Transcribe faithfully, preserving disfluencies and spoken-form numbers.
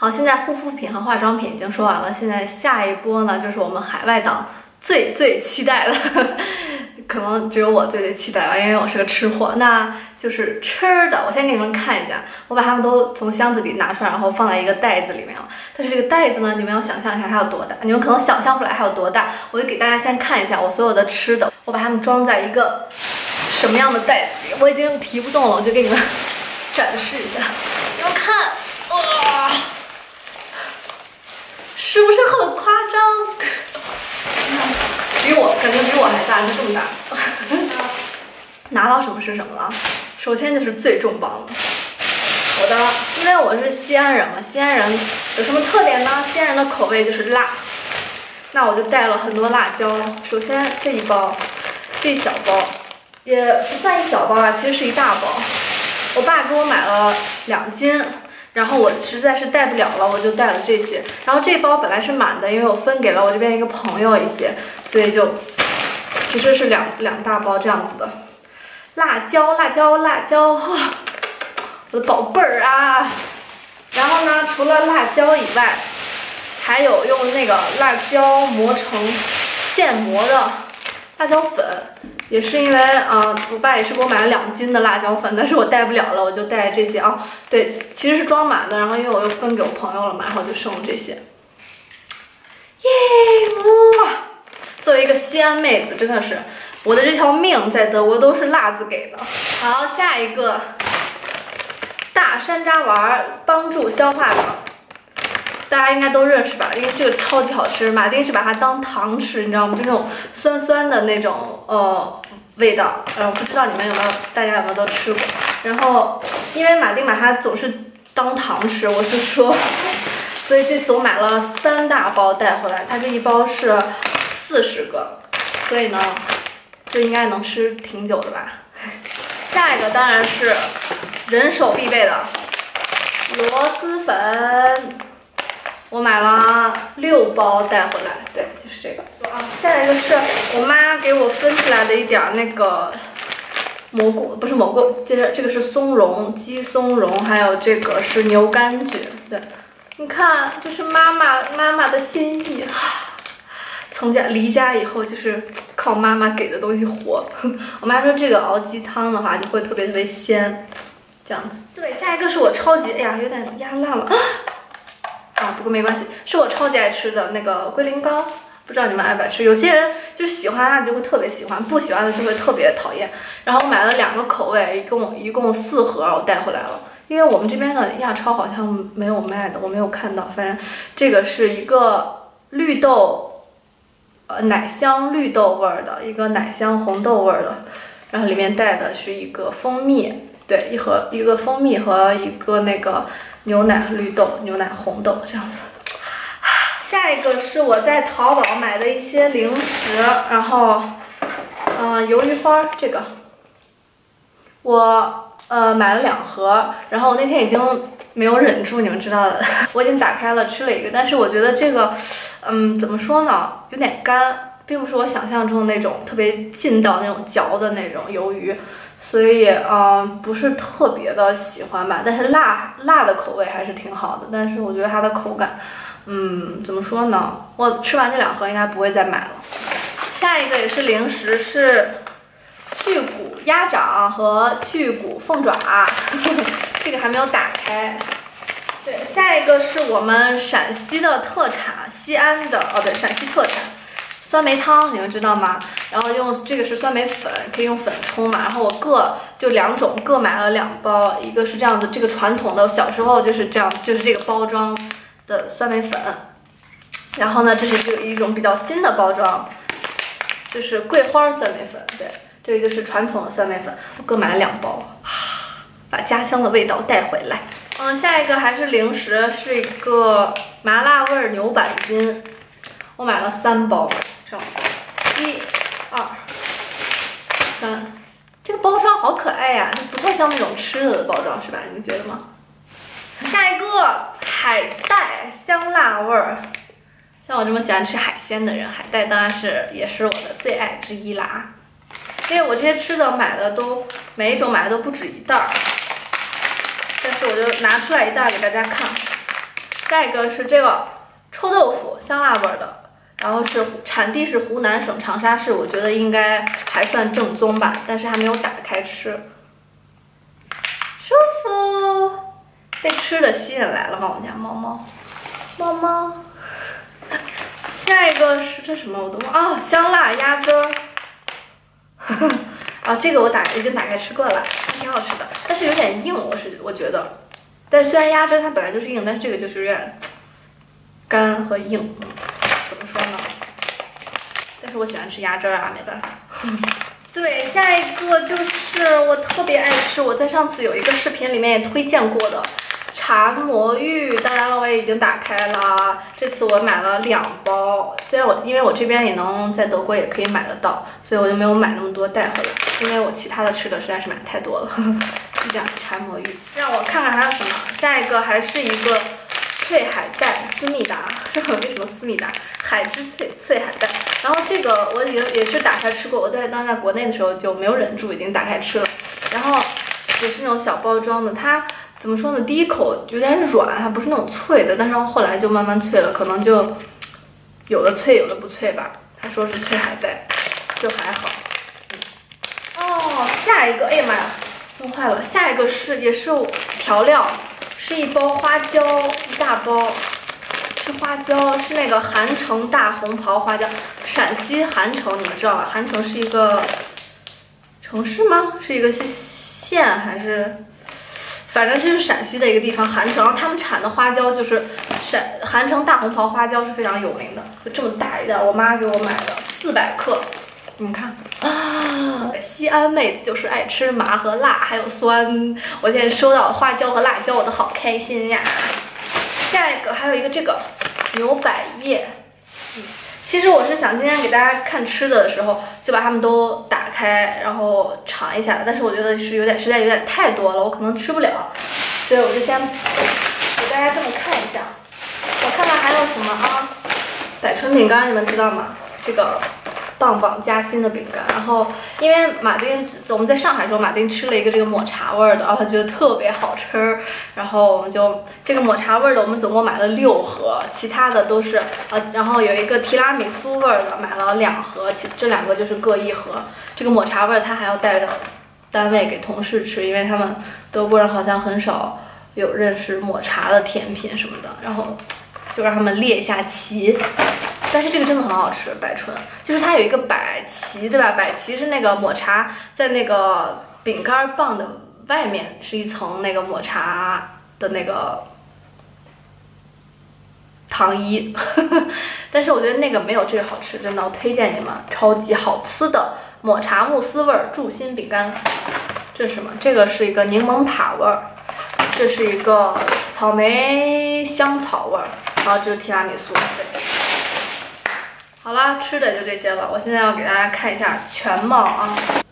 好，现在护肤品和化妆品已经说完了，现在下一波呢，就是我们海外党最最期待的，可能只有我最最期待吧，因为我是个吃货。那就是吃的，我先给你们看一下，我把它们都从箱子里拿出来，然后放在一个袋子里面了。但是这个袋子呢，你们要想象一下它有多大，你们可能想象不来它有多大，我就给大家先看一下我所有的吃的，我把它们装在一个什么样的袋子里，我已经提不动了，我就给你们展示一下，你们看，哇！是不是很夸张？比我感觉比我还大，就这么大。拿到什么是什么了？首先就是最重磅的。好的，因为我是西安人嘛，西安人有什么特点呢？西安人的口味就是辣，那我就带了很多辣椒。首先这一包，这一小包也不算一小包啊，其实是一大包。我爸给我买了两斤。然后我实在是带不了了，我就带了这些。然后这包本来是满的，因为我分给了我这边一个朋友一些，所以就其实是两两大包这样子的。辣椒，辣椒，辣椒，哇，我的宝贝儿啊！然后呢，除了辣椒以外，还有用那个辣椒磨成现磨的辣椒粉。也是因为，嗯、呃，我爸也是给我买了两斤的辣椒粉，但是我带不了了，我就带这些啊。对，其实是装满的，然后因为我又分给我朋友了嘛，然后就剩了这些。耶，哇！作为一个西安妹子，真的是我的这条命在德国都是辣子给的。好，下一个大山楂丸帮助消化的。大家应该都认识吧，因为这个超级好吃。马丁是把它当糖吃，你知道吗？就那种酸酸的那种呃味道。呃，不知道你们有没有，大家有没有都吃过？然后因为马丁把它总是当糖吃，我就说，所以这次我买了三大包带回来，它这一包是四十个，所以呢，这应该能吃挺久的吧。下一个当然是人手必备的螺蛳粉。我买了六包带回来，对，就是这个啊。下来一个是我妈给我分出来的一点那个蘑菇，不是蘑菇，接着这个是松茸，鸡松茸，还有这个是牛肝菌。对，你看，这是妈妈妈妈的心意。从家离家以后，就是靠妈妈给的东西活。我妈说这个熬鸡汤的话，就会特别特别鲜，这样子。对，下一个是我超级，哎呀，有点压烂了。啊，不过没关系，是我超级爱吃的那个龟苓膏，不知道你们爱不爱吃？有些人就是喜欢它就会特别喜欢，不喜欢的就会特别讨厌。然后我买了两个口味，一共一共四盒，我带回来了。因为我们这边的亚超好像没有卖的，我没有看到。反正这个是一个绿豆，呃，奶香绿豆味儿的，一个奶香红豆味儿的，然后里面带的是一个蜂蜜，对，一盒一个蜂蜜和一个那个。牛奶绿豆、牛奶红豆这样子。下一个是我在淘宝买的一些零食，然后，嗯、呃，鱿鱼花这个，我呃买了两盒，然后我那天已经没有忍住，你们知道的，我已经打开了吃了一个，但是我觉得这个，嗯，怎么说呢，有点干，并不是我想象中的那种特别劲道那种嚼的那种鱿鱼。所以，嗯，不是特别的喜欢吧，但是辣辣的口味还是挺好的。但是我觉得它的口感，嗯，怎么说呢？我吃完这两盒应该不会再买了。下一个也是零食，是去骨鸭掌和去骨凤爪，这个还没有打开。对，下一个是我们陕西的特产，西安的哦，对，陕西特产。酸梅汤，你们知道吗？然后用这个是酸梅粉，可以用粉冲嘛。然后我各就两种，各买了两包，一个是这样子，这个传统的，我小时候就是这样，就是这个包装的酸梅粉。然后呢，这是这一种比较新的包装，这是桂花酸梅粉，对，这个就是传统的酸梅粉，我各买了两包，把家乡的味道带回来。嗯，下一个还是零食，是一个麻辣味牛板筋，我买了三包。一、二、三，这个包装好可爱呀，不太像那种吃的的包装是吧？你们觉得吗？下一个海带香辣味儿，像我这么喜欢吃海鲜的人，海带当然是也是我的最爱之一啦。因为我这些吃的买的都每一种买的都不止一袋儿，但是我就拿出来一袋给大家看。 下一个是这个臭豆腐，香辣味的，然后是产地是湖南省长沙市，我觉得应该还算正宗吧，但是还没有打开吃。舒服，被吃的吸引来了吧？我们家猫猫，猫猫。下一个是这什么？我都忘啊，香辣鸭汁儿。啊，这个我打已经打开吃过了，还挺好吃的，但是有点硬，我是我觉得。但虽然鸭汁它本来就是硬，但是这个就是有点干和硬，怎么说呢？但是我喜欢吃鸭汁儿啊，没办法。对，下一个就是我特别爱吃，我在上次有一个视频里面也推荐过的茶魔芋，当然了，我也已经打开了。这次我买了两包，虽然我因为我这边也能在德国也可以买得到，所以我就没有买那么多带回来，因为我其他的吃的实在是买太多了。就这样，茶魔芋，让我看看还有什么。下一个还是一个脆海带思密达，这个为什么思密达？海之脆脆海带。然后这个我已经也是打开吃过，我在当时在国内的时候就没有忍住，已经打开吃了。然后也是那种小包装的，它。怎么说呢？第一口有点软，它不是那种脆的，但是后来就慢慢脆了，可能就有的脆，有的不脆吧。他说是脆海带，就还好。哦，下一个，哎呀妈呀，弄坏了。下一个是也是调料，是一包花椒，一大包，是花椒，是那个韩城大红袍花椒，陕西韩城，你们知道吧？韩城是一个城市吗？是一个是县还是？反正就是陕西的一个地方，韩城，然后他们产的花椒就是陕韩城大红袍花椒是非常有名的，就这么大一袋，我妈给我买的四百克，你们看啊，西安妹子就是爱吃麻和辣，还有酸。我现在收到花椒和辣椒，我都好开心呀。下一个还有一个这个牛百叶，嗯。其实我是想今天给大家看吃的的时候，就把它们都打开，然后尝一下。但是我觉得是有点，实在有点太多了，我可能吃不了，所以我就先给大家这么看一下。我看看还有什么啊？百醇饼干，你们知道吗？这个棒棒夹心的饼干。然后因为马丁我们在上海的时候，马丁吃了一个这个抹茶味的，然后他觉得特别好吃，然后我们就这个抹茶味的，我们总共买了六盒，其他的都是呃，然后有一个提拉米苏味的，买了两盒，其这两个就是各一盒。这个抹茶味他还要带到单位给同事吃，因为他们德国人好像很少有认识抹茶的甜品什么的，然后就让他们列一下旗。但是这个真的很好吃，百醇就是它有一个百旗，对吧？百旗是那个抹茶在那个饼干棒的外面是一层那个抹茶的那个糖衣，但是我觉得那个没有这个好吃，真的，我推荐你们，超级好吃的抹茶慕斯味儿柱心饼干。这是什么？这个是一个柠檬塔味儿，这是一个草莓香草味儿，然后这是提拉米苏。对，好了，吃的就这些了。我现在要给大家看一下全貌啊。